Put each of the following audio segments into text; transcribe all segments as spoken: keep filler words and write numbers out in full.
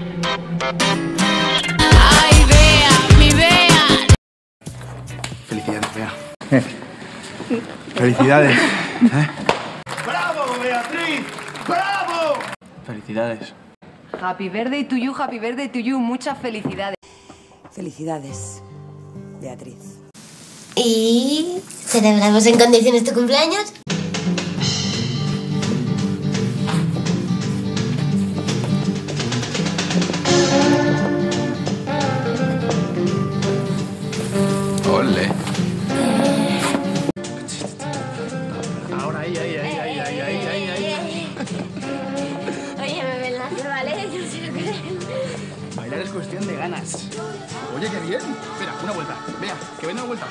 Ay, Bea, mi Bea. Felicidades, Bea. Felicidades. ¿Eh? ¡Bravo, Beatriz! ¡Bravo! Felicidades. Happy birthday to you, happy birthday to you. Muchas felicidades. Felicidades, Beatriz. ¿Y celebramos en condiciones tu cumpleaños? Ole. Ahora ahí, ahí, ahí, ahí, ahí, ahí, ahí, ahí. Oye, me ven las vale, yo sí lo creo. Bailar es cuestión de ganas. Oye, qué bien. Espera, una vuelta. Vea, que venga una vuelta.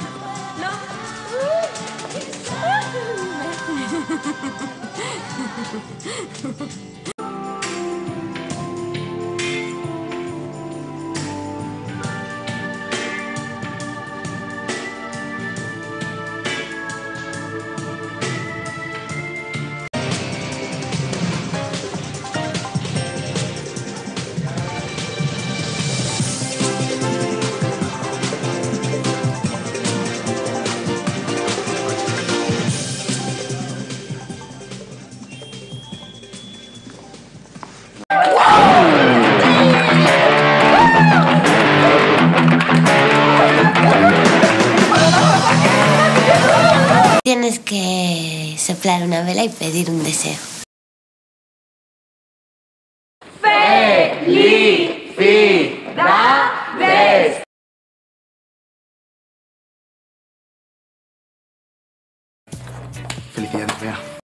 Tienes que soplar una vela y pedir un deseo. ¡Felicidades!